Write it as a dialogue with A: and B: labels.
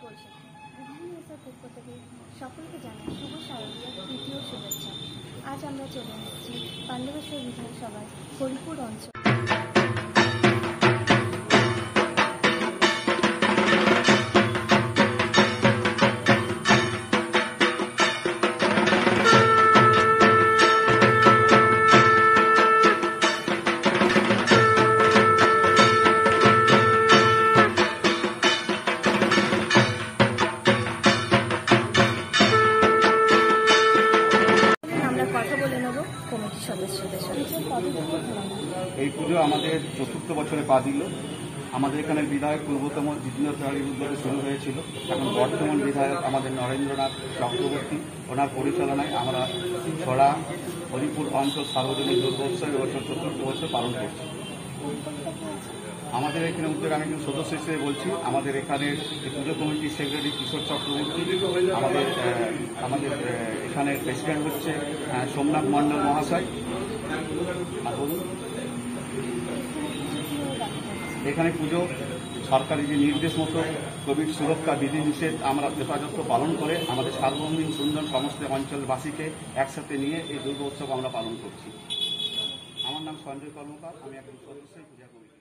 A: বৈশাখী বিভিন্ন দেশের পক্ষ থেকে সকলকে জানাই শুভ শারদীয় তৃতীয় শুভেচ্ছা। আজ আমরা চলে এসেছি পাণ্ডবেশ্বর বিধানসভার হরিপুর অঞ্চল। কথা বলে নেব কমিটির সদস্যদের সাথে।
B: এই পুজো আমাদের চতুর্থ বছরে পা দিল। আমাদের এখানে বিধায়ক পূর্বতম জিতেন্দ্র তিওয়ারির উদ্যোগে শুরু হয়েছিল। এখন বর্তমান বিধায়ক আমাদের নরেন্দ্রনাথ চক্রবর্তী, ওনার পরিচালনায় আমরা ছড়া হরিপুর অঞ্চল সার্বজনীন দুর্গোৎসব এবছর চতুর্থ বছর পালন করছি। আমাদের এখানে উদ্যোগে আমি একজন সদস্য হিসেবে বলছি। আমাদের এখানে পুজো কমিটির সেক্রেটারি কিশোর চক্রবর্তী, আমাদের এখানে প্রেসিডেন্ট হচ্ছে সোমনাথ মণ্ডল মহাশয়। আর বলুন, এখানে পুজো সরকারি যে নির্দেশ মতো কোভিড সুরক্ষা বিধিনিষেধ আমরা যথাযথ পালন করে আমাদের সার্বজনীন সুন্দর সমস্ত অঞ্চলবাসীকে একসাথে নিয়ে এই দুর্গোৎসব আমরা পালন করছি। আমার নাম সঞ্জয় কর্মকার, আমি একজন সদস্য পূজা কমিটি।